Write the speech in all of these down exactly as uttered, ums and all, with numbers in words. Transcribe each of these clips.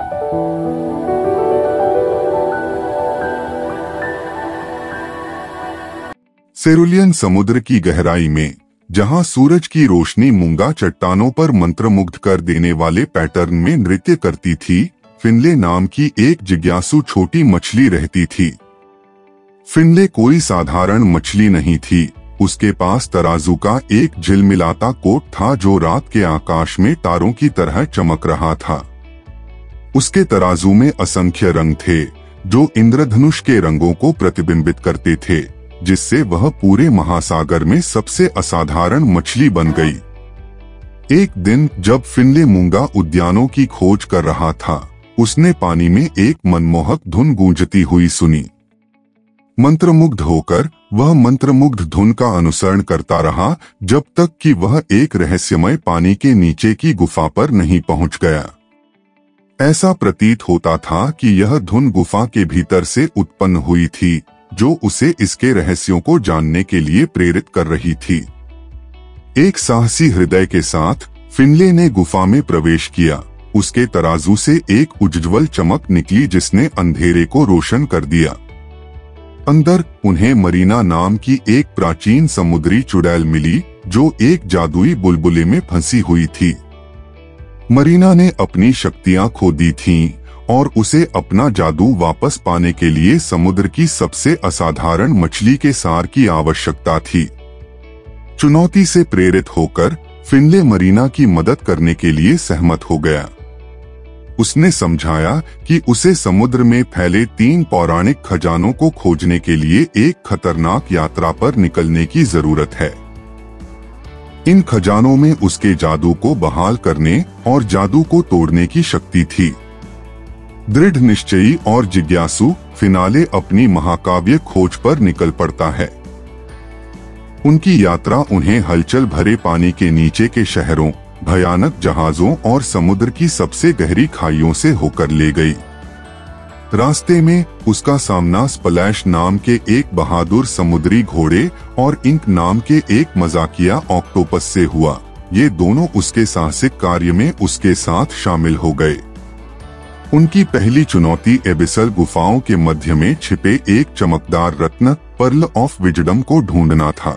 Cerulean समुद्र की गहराई में, जहां सूरज की रोशनी मूंगा चट्टानों पर मंत्रमुग्ध कर देने वाले पैटर्न में नृत्य करती थी, फिनले नाम की एक जिज्ञासु छोटी मछली रहती थी। फिनले कोई साधारण मछली नहीं थी। उसके पास तराजू का एक झिलमिलाता कोट था जो रात के आकाश में तारों की तरह चमक रहा था। उसके तराजू में असंख्य रंग थे जो इंद्रधनुष के रंगों को प्रतिबिंबित करते थे, जिससे वह पूरे महासागर में सबसे असाधारण मछली बन गई। एक दिन जब फिनले मूंगा उद्यानों की खोज कर रहा था, उसने पानी में एक मनमोहक धुन गूंजती हुई सुनी। मंत्रमुग्ध होकर वह मंत्रमुग्ध धुन का अनुसरण करता रहा जब तक कि वह एक रहस्यमय पानी के नीचे की गुफा पर नहीं पहुंच गया। ऐसा प्रतीत होता था कि यह धुन गुफा के भीतर से उत्पन्न हुई थी, जो उसे इसके रहस्यों को जानने के लिए प्रेरित कर रही थी। एक साहसी हृदय के साथ फिनले ने गुफा में प्रवेश किया। उसके तराजू से एक उज्ज्वल चमक निकली जिसने अंधेरे को रोशन कर दिया। अंदर उन्हें मरीना नाम की एक प्राचीन समुद्री चुड़ैल मिली जो एक जादुई बुलबुले में फंसी हुई थी। मरीना ने अपनी शक्तियां खो दी थीं और उसे अपना जादू वापस पाने के लिए समुद्र की सबसे असाधारण मछली के सार की आवश्यकता थी। चुनौती से प्रेरित होकर फिनले मरीना की मदद करने के लिए सहमत हो गया। उसने समझाया कि उसे समुद्र में फैले तीन पौराणिक खजानों को खोजने के लिए एक खतरनाक यात्रा पर निकलने की जरूरत है। इन खजानों में उसके जादू को बहाल करने और जादू को तोड़ने की शक्ति थी। दृढ़ निश्चयी और जिज्ञासु फिनाले अपनी महाकाव्य खोज पर निकल पड़ता है। उनकी यात्रा उन्हें हलचल भरे पानी के नीचे के शहरों, भयानक जहाजों और समुद्र की सबसे गहरी खाइयों से होकर ले गई। रास्ते में उसका सामना स्प्लैश नाम के एक बहादुर समुद्री घोड़े और इंक नाम के एक मजाकिया ऑक्टोपस से हुआ। ये दोनों उसके साहसिक कार्य में उसके साथ शामिल हो गए। उनकी पहली चुनौती एबिसल गुफाओं के मध्य में छिपे एक चमकदार रत्न पर्ल ऑफ विजडम को ढूंढना था।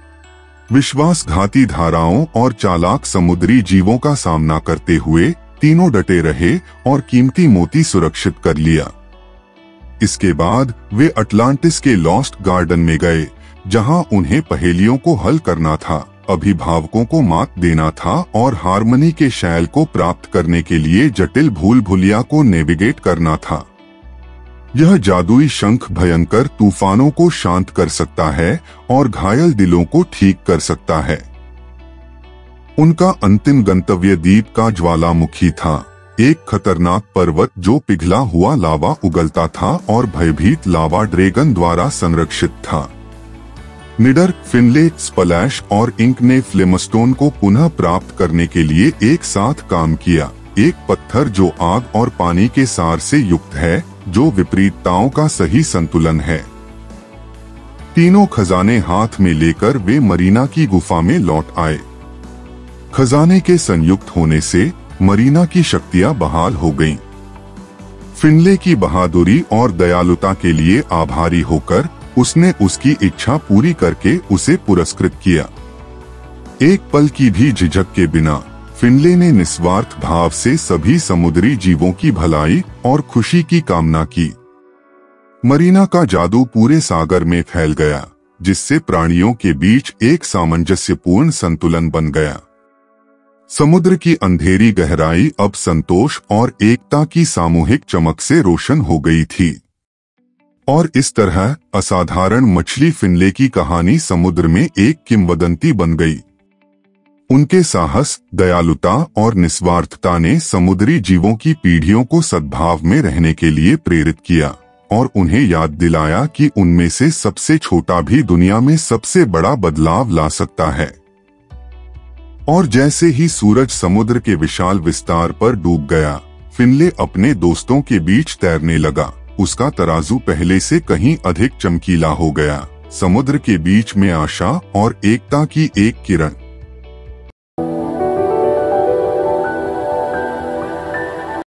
विश्वासघाती धाराओं और चालाक समुद्री जीवों का सामना करते हुए तीनों डटे रहे और कीमती मोती सुरक्षित कर लिया। इसके बाद वे अटलांटिस के लॉस्ट गार्डन में गए, जहां उन्हें पहेलियों को हल करना था, अभिभावकों को मात देना था और हार्मनी के शैल को प्राप्त करने के लिए जटिल भूल भुलिया को नेविगेट करना था। यह जादुई शंख भयंकर तूफानों को शांत कर सकता है और घायल दिलों को ठीक कर सकता है। उनका अंतिम गंतव्य द्वीप का ज्वालामुखी था, एक खतरनाक पर्वत जो पिघला हुआ लावा उगलता था और भयभीत लावा ड्रैगन द्वारा संरक्षित था। निडर, फिनले, स्प्लैश और इंक ने फ्लेमस्टोन को पुनः प्राप्त करने के लिए एक साथ काम किया, एक पत्थर जो आग और पानी के सार से युक्त है, जो विपरीतताओं का सही संतुलन है। तीनों खजाने हाथ में लेकर वे मरीना की गुफा में लौट आए। खजाने के संयुक्त होने से मरीना की शक्तियां बहाल हो गईं। फिनले की बहादुरी और दयालुता के लिए आभारी होकर उसने उसकी इच्छा पूरी करके उसे पुरस्कृत किया। एक पल की भी झिझक के बिना फिनले ने निस्वार्थ भाव से सभी समुद्री जीवों की भलाई और खुशी की कामना की। मरीना का जादू पूरे सागर में फैल गया, जिससे प्राणियों के बीच एक सामंजस्यपूर्ण संतुलन बन गया। समुद्र की अंधेरी गहराई अब संतोष और एकता की सामूहिक चमक से रोशन हो गई थी। और इस तरह असाधारण मछली फिनले की कहानी समुद्र में एक किंवदंती बन गई। उनके साहस, दयालुता और निस्वार्थता ने समुद्री जीवों की पीढ़ियों को सद्भाव में रहने के लिए प्रेरित किया और उन्हें याद दिलाया कि उनमें से सबसे छोटा भी दुनिया में सबसे बड़ा बदलाव ला सकता है। और जैसे ही सूरज समुद्र के विशाल विस्तार पर डूब गया, फिनले अपने दोस्तों के बीच तैरने लगा। उसका तराजू पहले से कहीं अधिक चमकीला हो गया, समुद्र के बीच में आशा और एकता की एक किरण।